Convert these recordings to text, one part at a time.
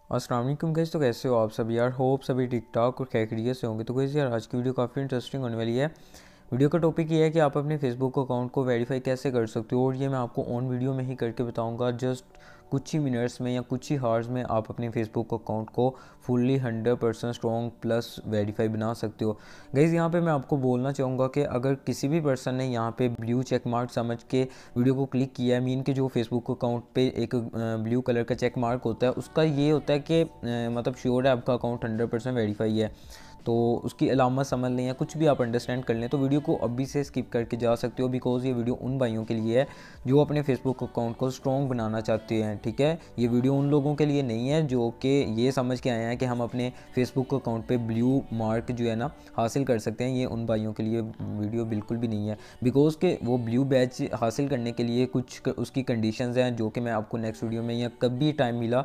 अस्सलाम वालेकुम गाइस। तो कैसे हो आप सब यार? होप सभी ठीक ठाक और खैरियत से होंगे। तो गाइस यार आज की वीडियो काफ़ी इंटरेस्टिंग होने वाली है। वीडियो का टॉपिक ये है कि आप अपने फेसबुक अकाउंट को वेरीफाई कैसे कर सकते हो, और ये मैं आपको ऑन वीडियो में ही करके बताऊंगा। जस्ट कुछ ही मिनट्स में या कुछ ही हार्स में आप अपने फेसबुक अकाउंट को फुल्ली 100% स्ट्रॉन्ग प्लस वेरीफाई बना सकते हो। गाइज़ यहाँ पे मैं आपको बोलना चाहूँगा कि अगर किसी भी पर्सन ने यहाँ पे ब्लू चेक मार्क समझ के वीडियो को क्लिक किया है, मीन के जो फेसबुक अकाउंट पे एक ब्लू कलर का चेक मार्क होता है, उसका ये होता है कि मतलब श्योर है आपका अकाउंट 100% वेरीफाई है। तो उसकी अलामत समझ लें या कुछ भी आप अंडरस्टैंड कर लें तो वीडियो को अभी से स्किप करके जा सकते हो, बिकॉज़ ये वीडियो उन भाइयों के लिए है जो अपने फेसबुक अकाउंट को स्ट्रॉन्ग बनाना चाहते हैं। ठीक है, ये वीडियो उन लोगों के लिए नहीं है जो कि ये समझ के आए हैं कि हम अपने फेसबुक अकाउंट पे ब्लू मार्क जो है ना हासिल कर सकते हैं। ये उन भाइयों के लिए वीडियो बिल्कुल भी नहीं है, बिकॉज़ के वो ब्लू बैच हासिल करने के लिए कुछ उसकी कंडीशंस हैं जो कि मैं आपको नेक्स्ट वीडियो में या कभी टाइम मिला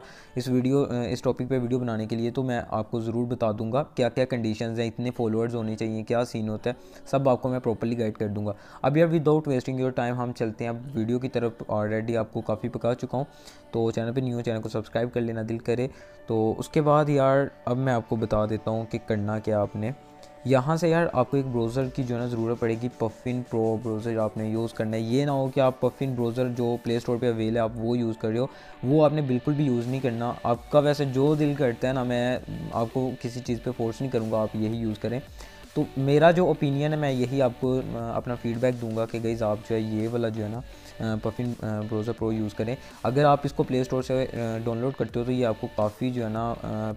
इस टॉपिक पे वीडियो बनाने के लिए तो मैं आपको ज़रूर बता दूंगा क्या क्या कंडीशंस हैं, इतने फॉलोअर्स होने चाहिए, क्या सीन होता है, सब आपको मैं प्रॉपर्ली गाइड कर दूंगा। अब यार विदाउट वेस्टिंग योर टाइम हम चलते हैं अब वीडियो की तरफ। ऑलरेडी आपको काफ़ी पका चुका हूँ, तो चैनल पे न्यू है, चैनल को सब्सक्राइब कर लेना दिल करे। तो उसके बाद यार अब मैं आपको बता देता हूँ कि करना क्या आपने। यहाँ से यार आपको एक ब्राउज़र की जो है ना ज़रूरत पड़ेगी। पफिन प्रो ब्राउज़र आपने यूज़ करना है। ये ना हो कि आप पफिन ब्राउज़र जो प्ले स्टोर पे अवेल है आप वो यूज़ कर रहे हो, वो आपने बिल्कुल भी यूज़ नहीं करना। आपका वैसे जो दिल करता है ना, मैं आपको किसी चीज़ पे फोर्स नहीं करूँगा आप यही यूज़ करें। तो मेरा जो ओपिनियन है मैं यही आपको अपना फीडबैक दूंगा कि गाइज़ आप जो है ये वाला जो है ना पफिन ब्राउज़र प्रो यूज़ करें। अगर आप इसको प्ले स्टोर से डाउनलोड करते हो तो ये आपको काफ़ी जो है ना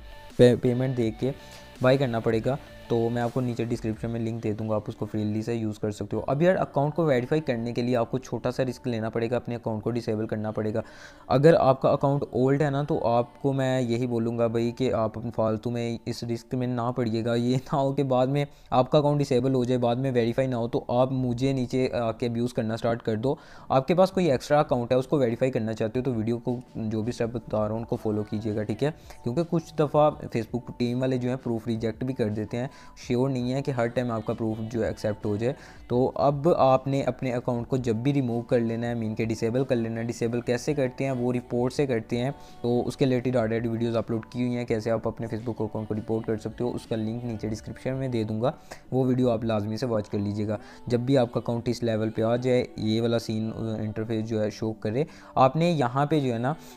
पेमेंट दे के बाई करना पड़ेगा। तो मैं आपको नीचे डिस्क्रिप्शन में लिंक दे दूंगा, आप उसको फ्रीली से यूज़ कर सकते हो। अब यार अकाउंट को वेरीफाई करने के लिए आपको छोटा सा रिस्क लेना पड़ेगा, अपने अकाउंट को डिसेबल करना पड़ेगा। अगर आपका अकाउंट ओल्ड है ना तो आपको मैं यही बोलूँगा भाई कि आप फालतू में इस रिस्क में ना पड़िएगा। ये ना हो कि बाद में आपका अकाउंट डिसेबल हो जाए, बाद में वेरीफाई ना हो तो आप मुझे नीचे आके अब्यूज़ करना स्टार्ट कर दो। आपके पास कोई एक्स्ट्रा अकाउंट है उसको वेरीफाई करना चाहते हो तो वीडियो को जो भी स्टेप बता रहा हूँ उनको फॉलो कीजिएगा, ठीक है। क्योंकि कुछ दफ़ा फेसबुक टीम वाले जो है प्रूफ रिजेक्ट भी कर देते हैं। श्योर नहीं है कि हर टाइम आपका प्रूफ जो है एक्सेप्ट हो जाए। तो अब आपने अपने अकाउंट को जब भी रिमूव कर लेना है, मीन के डिसेबल कर लेना है। डिसेबल कैसे करते हैं, वो रिपोर्ट से करते हैं। तो उसके रिलेटेड ऑलरेडी वीडियोस अपलोड की हुई हैं कैसे आप अपने फेसबुक अकाउंट को रिपोर्ट कर सकते हो, उसका लिंक नीचे डिस्क्रिप्शन में दे दूंगा। वो वीडियो आप लाजमी से वॉच कर लीजिएगा। जब भी आपका अकाउंट इस लेवल पे आ जाए, ये वाला सीन इंटरफेस जो है शो करे, आपने यहाँ पे जो है ना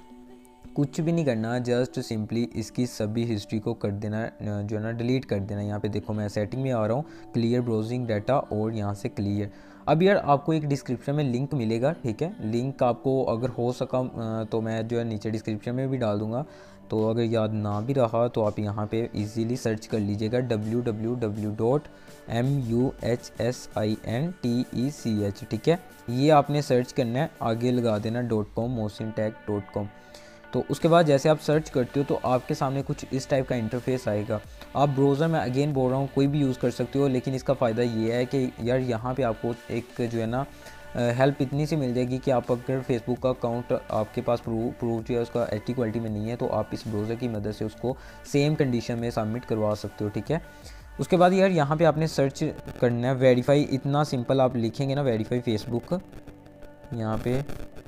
कुछ भी नहीं करना, जस्ट सिंपली इसकी सभी हिस्ट्री को कर देना, जो है ना डिलीट कर देना। यहाँ पे देखो मैं सेटिंग में आ रहा हूँ, क्लियर ब्राउजिंग डाटा, और यहाँ से क्लियर। अब यार आपको एक डिस्क्रिप्शन में लिंक मिलेगा, ठीक है। लिंक आपको अगर हो सका तो मैं जो है नीचे डिस्क्रिप्शन में भी डाल दूँगा। तो अगर याद ना भी रहा तो आप यहाँ पे इजीली सर्च कर लीजिएगा www.muhsintech, ठीक है। ये आपने सर्च करना है, आगे लगा देना .com, mosinTech.com। तो उसके बाद जैसे आप सर्च करते हो तो आपके सामने कुछ इस टाइप का इंटरफेस आएगा। आप ब्राउज़र में अगेन बोल रहा हूँ कोई भी यूज़ कर सकते हो, लेकिन इसका फ़ायदा ये है कि यार यहाँ पे आपको एक जो है ना हेल्प इतनी सी मिल जाएगी कि आप अगर फेसबुक का अकाउंट आपके पास प्रूव जो है उसका एच डी क्वालिटी में नहीं है तो आप इस ब्राउज़र की मदद से उसको सेम कंडीशन में सबमिट करवा सकते हो, ठीक है। उसके बाद यार यहाँ पे आपने सर्च करना है वेरीफाई। इतना सिंपल आप लिखेंगे ना वेरीफाई फेसबुक, यहाँ पे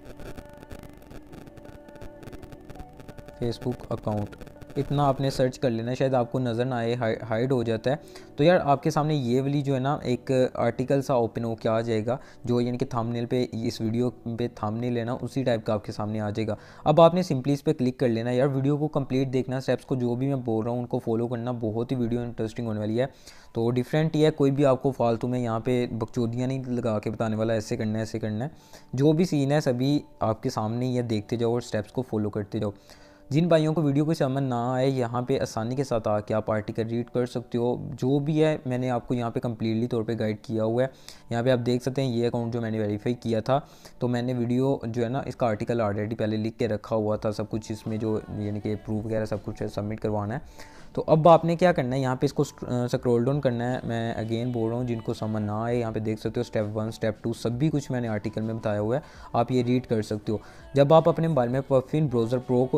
फेसबुक अकाउंट, इतना आपने सर्च कर लेना। शायद आपको नज़र ना आए, हाइड हो जाता है। तो यार आपके सामने ये वाली जो है ना एक आर्टिकल सा ओपन हो के आ जाएगा, जो यानी कि थंबनेल पे, इस वीडियो पे थंबनेल लेना उसी टाइप का आपके सामने आ जाएगा। अब आपने सिंपली इस पर क्लिक कर लेना। यार वीडियो को कंप्लीट देखना, स्टेप्स को जो भी मैं बोल रहा हूँ उनको फॉलो करना, बहुत ही वीडियो इंटरेस्टिंग होने वाली है। तो डिफरेंट ही है, कोई भी आपको फालतू में यहाँ पे बकचोदियाँ नहीं लगा के बताने वाला ऐसे करना है ऐसे करना है। जो भी सीन है सभी आपके सामने ही है, देखते जाओ और स्टेप्स को फॉलो करते जाओ। जिन भाइयों को वीडियो को समझ ना आए, यहाँ पे आसानी के साथ आके आप आर्टिकल रीड कर सकते हो। जो भी है मैंने आपको यहाँ पे कम्प्लीटली तौर पे गाइड किया हुआ है। यहाँ पे आप देख सकते हैं ये अकाउंट जो मैंने वेरीफाई किया था, तो मैंने वीडियो जो है ना इसका आर्टिकल ऑलरेडी पहले लिख के रखा हुआ था, सब कुछ इसमें जो यानी कि प्रूफ वगैरह सब कुछ सबमिट करवाना है। तो अब आपने क्या करना है, यहाँ पे इसको स्क्रॉल डाउन करना है। मैं अगेन बोल रहा हूँ जिनको समझ ना आए, यहाँ पे देख सकते हो स्टेप 1 स्टेप 2 सभी कुछ मैंने आर्टिकल में बताया हुआ है, आप ये रीड कर सकते हो। जब आप अपने मोबाइल में पफिन ब्राउज़र प्रो को इंस्टॉल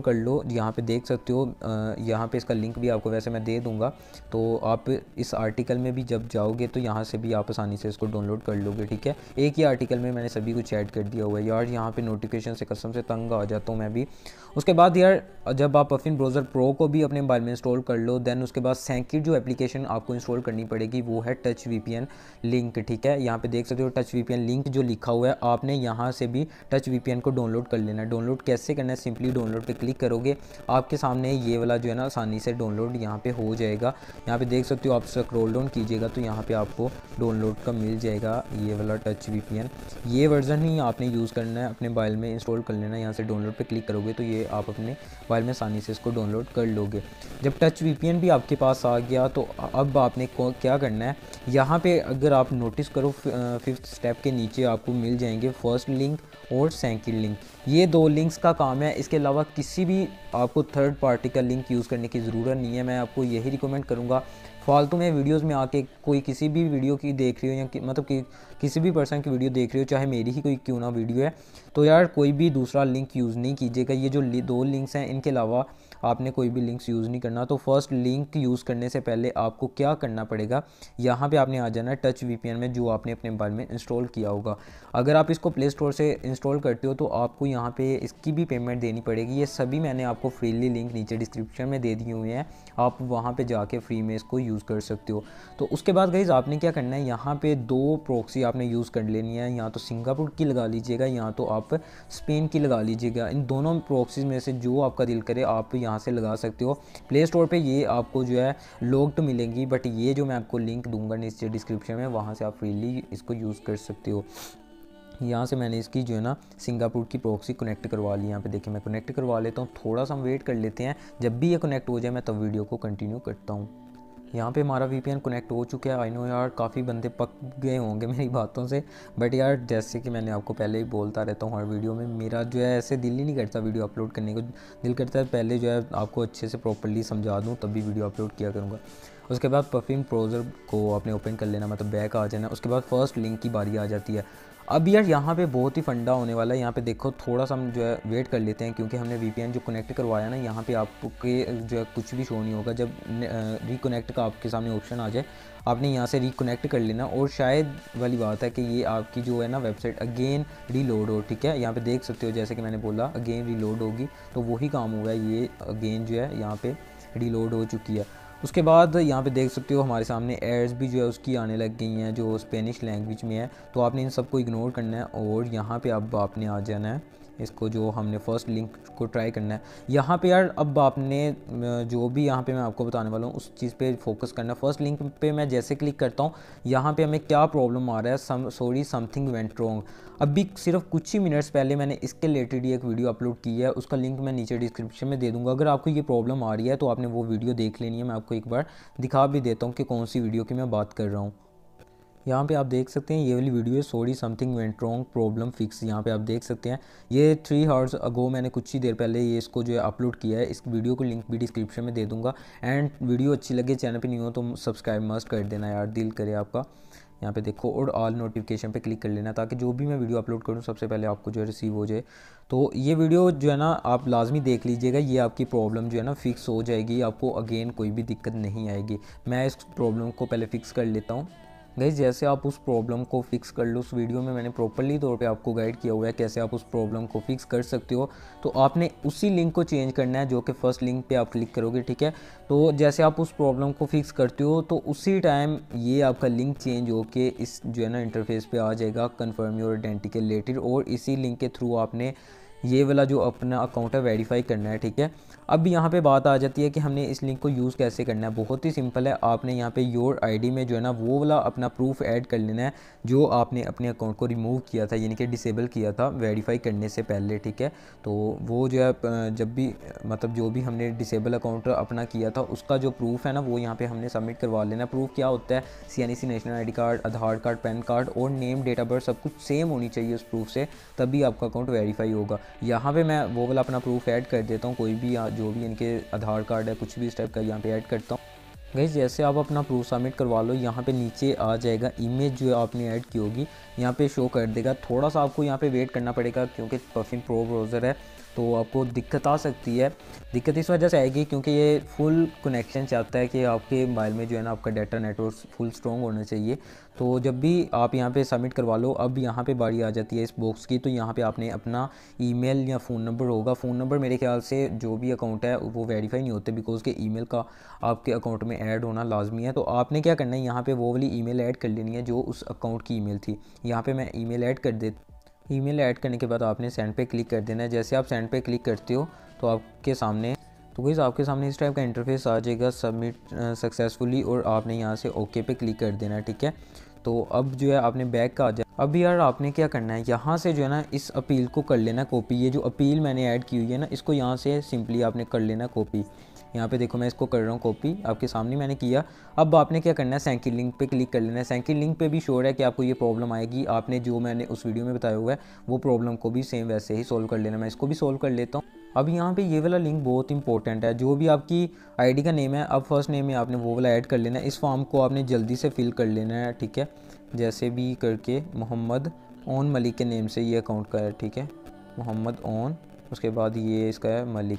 कर लो। यहाँ पे देख सकते हो, यहाँ पे इसका लिंक भी आपको वैसे मैं दे दूँगा, तो आप इस आर्टिकल में भी जब जाओगे तो यहाँ से भी आप आसानी से इसको डाउनलोड कर लोगे, ठीक है। एक ही आर्टिकल में मैंने सभी कुछ ऐड कर दिया हुआ है यार। यहाँ पे नोटिफिकेशन से कसम से तंग आ जाता हूँ मैं भी। उसके बाद यार जब आप पफिन ब्राउज़र प्रो को भी अपने मोबाइल में इंस्टॉल कर लो, देन उसके बाद सेंकिट जो एप्लीकेशन आपको इंस्टॉल करनी पड़ेगी वो है टच वीपीएन लिंक, ठीक है। यहाँ पे देख सकते हो टच वीपीएन लिंक जो लिखा हुआ है, आपने यहाँ से भी टच वीपीएन को डाउनलोड कर लेना है। डाउनलोड कैसे करना है, सिंपली डाउनलोड पे क्लिक करोगे, आपके सामने ये वाला जो है ना आसानी से डाउनलोड यहाँ पे हो जाएगा। यहाँ पे देख सकते हो, आप स्क्रॉल डाउन कीजिएगा तो यहाँ पे आपको डाउनलोड का मिल जाएगा ये वाला टच वीपीएन। ये वर्जन ही आपने यूज़ करना है, अपने मोबाइल में इंस्टॉल कर लेना है। यहाँ से डाउनलोड पे क्लिक करोगे तो ये आप अपने मोबाइल में आसानी से इसको डाउनलोड कर लोगे। जब टच वीपीएन भी आपके पास आ गया तो अब आपने क्या करना है, यहाँ पे अगर आप नोटिस करो 5th स्टेप के नीचे आपको मिल जाएंगे फर्स्ट लिंक और सेकंड लिंक। ये 2 लिंक्स का काम है, इसके अलावा किसी भी आपको थर्ड पार्टी का लिंक यूज़ करने की ज़रूरत नहीं है। मैं आपको यही रिकमेंड करूँगा, फालतू में वीडियोस में आके कोई किसी भी वीडियो की देख रही हो या मतलब कि किसी भी पर्सन की वीडियो देख रही हो, चाहे मेरी ही कोई क्यों ना वीडियो है, तो यार कोई भी दूसरा लिंक यूज़ नहीं कीजिएगा। ये जो 2 लिंक्स हैं इनके अलावा आपने कोई भी लिंक्स यूज़ नहीं करना। तो फर्स्ट लिंक यूज़ करने से पहले आपको क्या करना पड़ेगा, यहाँ पे आपने आ जाना है टच वीपीएन में जो आपने अपने मोबाइल में इंस्टॉल किया होगा। अगर आप इसको प्ले स्टोर से इंस्टॉल करते हो तो आपको यहाँ पे इसकी भी पेमेंट देनी पड़ेगी। ये सभी मैंने आपको फ्रीली लिंक नीचे डिस्क्रिप्शन में दे दिए हुए हैं, आप वहाँ पे जाके फ्री में इसको यूज़ कर सकते हो। तो उसके बाद गाइस आपने क्या करना है, यहाँ पे 2 प्रॉक्सी आपने यूज़ कर लेनी है। यहाँ तो सिंगापुर की लगा लीजिएगा, यहाँ तो आप स्पेन की लगा लीजिएगा। इन दोनों प्रॉक्सीज में से जो आपका दिल करे आप यहाँ से लगा सकते हो। प्ले स्टोर पे ये आपको जो है लॉक्ड मिलेंगी, बट ये जो मैं आपको लिंक दूंगा नीचे डिस्क्रिप्शन में, वहाँ से आप फ्रीली इसको यूज़ कर सकते हो। यहाँ से मैंने इसकी जो है ना सिंगापुर की प्रॉक्सी कनेक्ट करवा ली। यहाँ पे देखिए मैं कनेक्ट करवा लेता हूँ, थोड़ा सा हम वेट कर लेते हैं। जब भी ये कनेक्ट हो जाए मैं तब वीडियो को कंटिन्यू करता हूँ। यहाँ पे हमारा वीपीएन कनेक्ट हो चुका है। आई नो यार काफ़ी बंदे पक गए होंगे मेरी बातों से, बट यार जैसे कि मैंने आपको पहले ही बोलता रहता हूँ हर वीडियो में, मेरा जो है ऐसे दिल ही नहीं करता वीडियो अपलोड करने को। दिल करता है पहले जो है आपको अच्छे से प्रॉपर्ली समझा दूँ तभी वीडियो अपलोड किया करूँगा। उसके बाद पफिन ब्राउज़र को आपने ओपन कर लेना, मतलब बैक आ जाना। उसके बाद फर्स्ट लिंक की बारी आ जाती है। अब यार यहाँ पे बहुत ही फंडा होने वाला है। यहाँ पे देखो थोड़ा सा हम जो है वेट कर लेते हैं, क्योंकि हमने वीपीएन जो कनेक्ट करवाया ना, यहाँ पे आपके जो है कुछ भी शो नहीं होगा। जब रिकनेक्ट का आपके सामने ऑप्शन आ जाए, आपने यहाँ से रिकनेक्ट कर लेना। और शायद वाली बात है कि ये आपकी जो है ना वेबसाइट अगेन रीलोड हो, ठीक है। यहाँ पे देख सकते हो जैसे कि मैंने बोला अगेन रीलोड होगी, तो वही काम हुआ है, ये अगेन जो है यहाँ पे रीलोड हो चुकी है। उसके बाद यहाँ पे देख सकते हो हमारे सामने एड्स भी जो है उसकी आने लग गई हैं जो स्पेनिश लैंग्वेज में है। तो आपने इन सबको इग्नोर करना है और यहाँ पे अब आपने आ जाना है इसको, जो हमने फर्स्ट लिंक को ट्राई करना है। यहाँ पे यार अब आपने जो भी यहाँ पे मैं आपको बताने वाला हूँ उस चीज़ पे फोकस करना है। फर्स्ट लिंक पे मैं जैसे क्लिक करता हूँ, यहाँ पे हमें क्या प्रॉब्लम आ रहा है, सॉरी समथिंग वेंट रॉन्ग। अभी सिर्फ कुछ ही मिनट्स पहले मैंने इसके रिलेटेड एक वीडियो अपलोड की है, उसका लिंक मैं नीचे डिस्क्रिप्शन में दे दूँगा। अगर आपको ये प्रॉब्लम आ रही है तो आपने वो वीडियो देख लेनी है। मैं आपको एक बार दिखा भी देता हूँ कि कौन सी वीडियो की मैं बात कर रहा हूँ। यहाँ पे आप देख सकते हैं ये वाली वीडियो है, sorry something went wrong problem fix. यहाँ पे आप देख सकते हैं ये 3 आवर्स अगो मैंने कुछ ही देर पहले ये इसको जो है अपलोड किया है। इस वीडियो को लिंक भी डिस्क्रिप्शन में दे दूँगा। एंड वीडियो अच्छी लगे, चैनल पे नहीं हो तो सब्सक्राइब मस्ट कर देना यार, दिल करे आपका। यहाँ पे देखो और ऑल नोटिफिकेशन पे क्लिक कर लेना, ताकि जो भी मैं वीडियो अपलोड करूँ सबसे पहले आपको जो है रिसीव हो जाए। तो ये वीडियो जो है ना आप लाजमी देख लीजिएगा, ये आपकी प्रॉब्लम जो है ना फिक्स हो जाएगी, आपको अगेन कोई भी दिक्कत नहीं आएगी। मैं इस प्रॉब्लम को पहले फ़िक्स कर लेता हूँ। गाइस जैसे आप उस प्रॉब्लम को फिक्स कर लो, उस वीडियो में मैंने प्रॉपर्ली तौर पे आपको गाइड किया हुआ है कैसे आप उस प्रॉब्लम को फिक्स कर सकते हो। तो आपने उसी लिंक को चेंज करना है जो कि फर्स्ट लिंक पे आप क्लिक करोगे, ठीक है। तो जैसे आप उस प्रॉब्लम को फिक्स करते हो तो उसी टाइम ये आपका लिंक चेंज होके इस जो है ना इंटरफेस पे आ जाएगा, कन्फर्म योर आइडेंटिटी के रिलेटेड। और इसी लिंक के थ्रू आपने ये वाला जो अपना अकाउंट है वेरीफाई करना है, ठीक है। अब यहाँ पे बात आ जाती है कि हमने इस लिंक को यूज़ कैसे करना है। बहुत ही सिंपल है, आपने यहाँ पे योर आईडी में जो है ना वो वाला अपना प्रूफ ऐड कर लेना है जो आपने अपने अकाउंट को रिमूव किया था, यानी कि डिसेबल किया था वेरीफाई करने से पहले, ठीक है। तो वो जो है जब भी मतलब जो भी हमने डिसेबल अकाउंट अपना किया था उसका जो प्रूफ है ना वो यहाँ पर हमने सबमिट करवा लेना। प्रूफ क्या होता है, CNC national ID card, Aadhaar card, PAN card और नेम, डेट ऑफ बर्थ सब कुछ सेम होनी चाहिए उस प्रूफ से, तभी आपका अकाउंट वेरीफाई होगा। यहाँ पे मैं वो वाला अपना प्रूफ ऐड कर देता हूँ, कोई भी जो भी इनके आधार कार्ड है कुछ भी इस टाइप का यहाँ पे ऐड करता हूँ। गाइस जैसे आप अपना प्रूफ सबमिट करवा लो, यहाँ पे नीचे आ जाएगा इमेज जो आपने ऐड की होगी, यहाँ पे शो कर देगा। थोड़ा सा आपको यहाँ पे वेट करना पड़ेगा क्योंकि पफिन प्रो ब्राउज़र है तो आपको दिक्कत आ सकती है। दिक्कत इस वजह से आएगी क्योंकि ये फुल कनेक्शन चाहता है कि आपके मोबाइल में जो है ना आपका डाटा नेटवर्क फुल स्ट्रॉन्ग होना चाहिए। तो जब भी आप यहाँ पे सबमिट करवा लो, अब यहाँ पे बारी आ जाती है इस बॉक्स की। तो यहाँ पे आपने अपना ईमेल या फ़ोन नंबर होगा, फ़ोन नंबर मेरे ख्याल से जो भी अकाउंट है वो वेरीफाई नहीं होते, बिकॉज़ के ईमेल का आपके अकाउंट में ऐड होना लाजमी है। तो आपने क्या करना है, यहाँ पे वो वाली ईमेल ऐड कर लेनी है जो उस अकाउंट की ईमेल थी। यहाँ पे मैं ईमेल ऐड कर दे ईमेल ऐड करने के बाद आपने सेंड पे क्लिक कर देना है। जैसे आप सेंड पे क्लिक करते हो तो आपके सामने आपके सामने इस टाइप का इंटरफेस आ जाएगा, सबमिट सक्सेसफुली, और आपने यहाँ से ओके पे क्लिक कर देना है, ठीक है। तो अब जो है आपने बैक का आ जाए। अब यार आपने क्या करना है, यहाँ से जो है ना इस अपील को कर लेना कॉपी। ये जो अपील मैंने ऐड की हुई है ना, इसको यहाँ से सिंपली आपने कर लेना कॉपी। यहाँ पे देखो मैं इसको कर रहा हूँ कॉपी, आपके सामने मैंने किया। अब आपने क्या करना है, सेकंड लिंक पे क्लिक कर लेना है। सेकंड लिंक पे भी श्योर है कि आपको ये प्रॉब्लम आएगी। आपने जो मैंने उस वीडियो में बताया हुआ है वो प्रॉब्लम को भी सेम वैसे ही सोल्व कर लेना। मैं इसको भी सोल्व कर लेता हूँ। अब यहाँ पे ये वाला लिंक बहुत इंपॉर्टेंट है। जो भी आपकी आईडी का नेम है, अब फर्स्ट नेम में आपने वो वाला ऐड कर लेना है। इस फॉर्म को आपने जल्दी से फिल कर लेना है, ठीक है। जैसे भी करके मोहम्मद ओन मलिक के नेम से ये अकाउंट का है, ठीक है, मोहम्मद ओन, उसके बाद ये इसका है मलिक,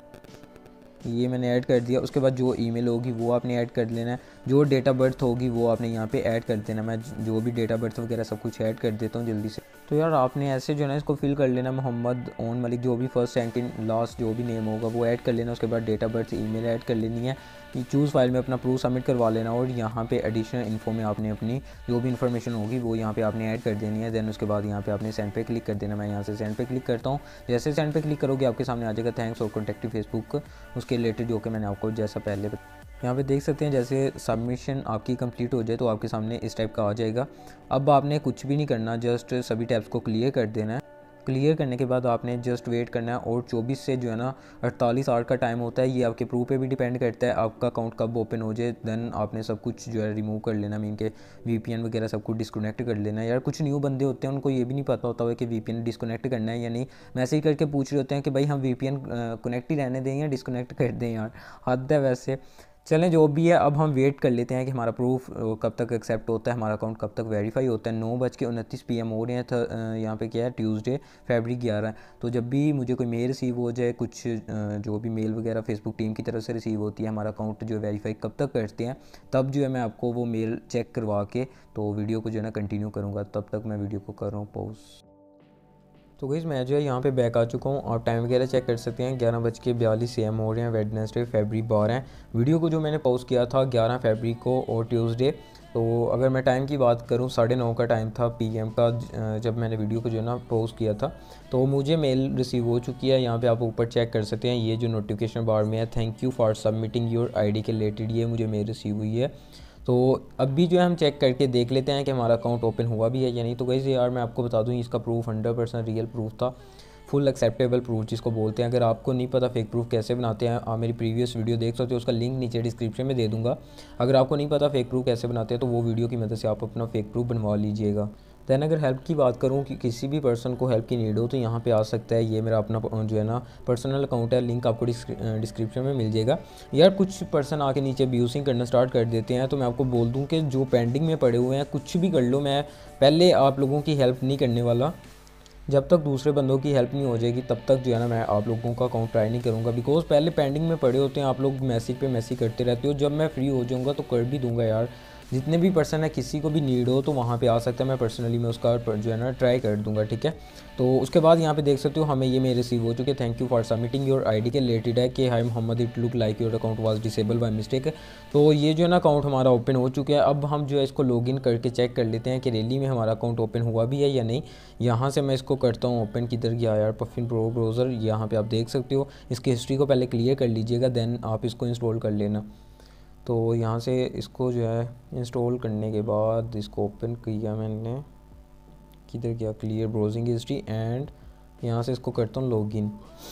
ये मैंने ऐड कर दिया। उसके बाद जो ईमेल होगी वो आपने ऐड कर लेना है, जो डेट ऑफ बर्थ होगी वो आपने यहाँ पे ऐड कर देना। मैं जो भी डेट ऑफ बर्थ वगैरह सब कुछ ऐड कर देता हूँ जल्दी से। तो यार आपने ऐसे जो है ना इसको फिल कर लेना, मोहम्मद ओन मलिक, जो भी फर्स्ट सेकंड लास्ट जो भी नेम होगा वो ऐड कर लेना। उसके बाद date of birth email add कर लेनी है। चूज़ फाइल में अपना प्रूफ सबमिट करवा लेना, और यहाँ पे एडिशनल इन्फो में आपने अपनी जो भी इन्फॉर्मेशन होगी वो यहाँ पे आपने ऐड कर देनी है। देन उसके बाद यहाँ पे आपने सेंड पे क्लिक कर देना। मैं यहाँ से सेंड पे क्लिक करता हूँ। जैसे सेंड पे क्लिक करोगे आपके सामने आ जाएगा थैंक्स और कॉन्टैक्ट फेसबुक, उसके रिलेटेड जो कि मैंने आपको जैसा पहले यहाँ पे देख सकते हैं। जैसे सबमिशन आपकी कंप्लीट हो जाए तो आपके सामने इस टाइप का आ जाएगा। अब आपने कुछ भी नहीं करना, जस्ट सभी टैब्स को क्लियर कर देना है। क्लियर करने के बाद आपने जस्ट वेट करना है, और 24 से जो है ना 48 आवर का टाइम होता है। ये आपके प्रूफ पे भी डिपेंड करता है आपका अकाउंट कब ओपन हो जाए। देन आपने सब कुछ जो है रिमूव कर लेना, मीन के वीपीएन वगैरह सब कुछ डिस्कनेक्ट कर लेना है। यार कुछ न्यू बंदे होते हैं उनको ये भी नहीं पता होता है कि वीपीएन डिस्कनेक्ट करना है या नहीं। मैसेज करके पूछ रहे होते हैं कि भाई हम वीपीएन कनेक्ट ही रहने दें या डिस्कनेक्ट कर दें। यार हद है वैसे। चलें जो भी है, अब हम वेट कर लेते हैं कि हमारा प्रूफ कब तक एक्सेप्ट होता है, हमारा अकाउंट कब तक वेरीफाई होता है। 9:29 PM हो रहे हैं। यहाँ पे क्या है, ट्यूसडे फरवरी 11। तो जब भी मुझे कोई मेल रिसीव हो जाए, कुछ जो भी मेल वगैरह फेसबुक टीम की तरफ से रिसीव होती है, हमारा अकाउंट जो वेरीफाई कब तक करते हैं, तब जो है मैं आपको वो मेल चेक करवा के तो वीडियो को जो है ना कंटिन्यू करूँगा। तब तक मैं वीडियो को कर रहा हूँ पॉज। तो गाइस मैं जो है यहाँ पे बैक आ चुका हूँ। आप टाइम वगैरह चेक कर सकते हैं, 11:42 AM हो रहे हैं। वेडनेसडे फरवरी 12 है। वीडियो को जो मैंने पोस्ट किया था 11 फरवरी को और ट्यूसडे। तो अगर मैं टाइम की बात करूँ 9:30 का टाइम था PM का, जब मैंने वीडियो को जो है ना पोस्ट किया था। तो मुझे मेल रिसीव हो चुकी है। यहाँ पे आप ऊपर चेक कर सकते हैं, ये जो नोटिफिकेशन बार में है thank you for submitting your ID के रिलेटेड, ये मुझे मेल रिसीव हुई है। तो अब भी जो है हम चेक करके देख लेते हैं कि हमारा अकाउंट ओपन हुआ भी है या नहीं। तो गाइस यार मैं आपको बता दूं, इसका प्रूफ 100% रियल प्रूफ था, फुल एक्सेप्टेबल प्रूफ जिसको बोलते हैं। अगर आपको नहीं पता फेक प्रूफ कैसे बनाते हैं, आप मेरी प्रीवियस वीडियो देख सकते हो, उसका लिंक नीचे डिस्क्रिप्शन में दे दूंगा। अगर आपको नहीं पता फेक प्रूफ कैसे बनाते हैं तो वो वीडियो की मदद से आप अपना फेक प्रूफ बनवा लीजिएगा। दैन अगर हेल्प की बात करूँ कि किसी भी पर्सन को हेल्प की नीड हो तो यहाँ पे आ सकता है। ये मेरा अपना जो है ना पर्सनल अकाउंट है, लिंक आपको डिस्क्रिप्शन में मिल जाएगा। यार कुछ पर्सन आके नीचे अब्यूसिंग करना स्टार्ट कर देते हैं, तो मैं आपको बोल दूँ कि जो पेंडिंग में पड़े हुए हैं कुछ भी कर लो, मैं पहले आप लोगों की हेल्प नहीं करने वाला। जब तक दूसरे बंदों की हेल्प नहीं हो जाएगी तब तक जो है ना मैं आप लोगों का अकाउंट ट्राई नहीं करूँगा, बिकॉज पहले पेंडिंग में पड़े होते हैं। आप लोग मैसेज पे मैसेज करते रहते हो, जब मैं फ्री हो जाऊँगा तो कर भी दूँगा। यार जितने भी पर्सन है, किसी को भी नीड हो तो वहाँ पे आ सकता है, मैं पर्सनली मैं उसका जो है ना ट्राई कर दूँगा, ठीक है। तो उसके बाद यहाँ पे देख सकते हो हमें ये मेल रिसीव हो चुके, thank you for submitting your ID के रिलेटेड है कि hi Mohammad it look like your account was disable by mistake. तो ये जो है ना अकाउंट हमारा ओपन हो चुका है। अब हम जो है इसको लॉगिन करके चेक कर लेते हैं कि रियली में हमारा अकाउंट ओपन हुआ भी है या नहीं। यहाँ से मैं इसको करता हूँ ओपन, किधर गया यार, पफिन प्रो ब्राउज़र। यहाँ पर आप देख सकते हो, इसकी हिस्ट्री को पहले क्लियर कर लीजिएगा, देन आप इसको इंस्टॉल कर लेना। तो यहाँ से इसको जो है इंस्टॉल करने के बाद इसको ओपन किया मैंने, किधर गया, क्लियर ब्राउजिंग हिस्ट्री, एंड यहाँ से इसको करता हूँ लॉगिन।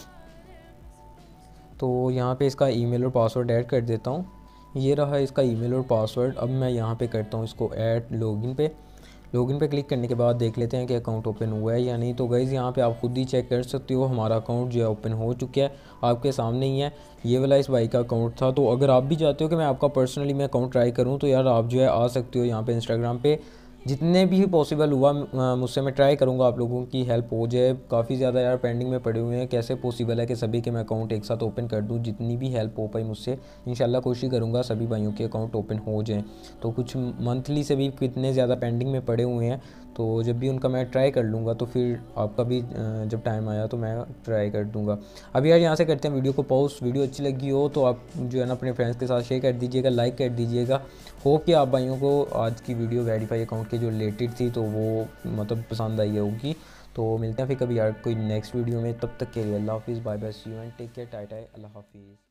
तो यहाँ पे इसका ईमेल और पासवर्ड ऐड कर देता हूँ। ये रहा इसका ईमेल और पासवर्ड। अब मैं यहाँ पे करता हूँ इसको ऐड लॉगिन पे। लॉगिन पे क्लिक करने के बाद देख लेते हैं कि अकाउंट ओपन हुआ है या नहीं। तो गाइज़ यहाँ पे आप खुद ही चेक कर सकते हो, हमारा अकाउंट जो है ओपन हो चुका है, आपके सामने ही है। ये वाला इस भाई का अकाउंट था। तो अगर आप भी चाहते हो कि मैं आपका पर्सनली मैं अकाउंट ट्राई करूँ तो यार आप जो है आ सकते हो यहाँ पे इंस्टाग्राम पे, जितने भी पॉसिबल हुआ मुझसे मैं ट्राई करूँगा आप लोगों की हेल्प हो जाए। काफ़ी ज़्यादा यार पेंडिंग में पड़े हुए हैं, कैसे पॉसिबल है कि सभी के मैं अकाउंट एक साथ ओपन कर दूँ। जितनी भी हेल्प हो पाई मुझसे इंशाल्लाह कोशिश करूँगा सभी भाइयों के अकाउंट ओपन हो जाएँ। तो कुछ मंथली से भी कितने ज़्यादा पेंडिंग में पड़े हुए हैं, तो जब भी उनका मैं ट्राई कर लूँगा तो फिर आपका भी जब टाइम आया तो मैं ट्राई कर दूँगा। अब यार यहाँ से करते हैं वीडियो को पॉज। वीडियो अच्छी लगी हो तो आप जो है ना अपने फ्रेंड्स के साथ शेयर कर दीजिएगा, लाइक कर दीजिएगा। होप कि आप भाइयों को आज की वीडियो वेरीफाई अकाउंट के जो रिलेटेड थी तो वो मतलब पसंद आई होगी। तो मिलते हैं फिर कभी यार कोई नेक्स्ट वीडियो में, तब तक के लिए अल्लाह हाफिज़, bye bye, see you and take care, tata, अल्लाह हाफिज़।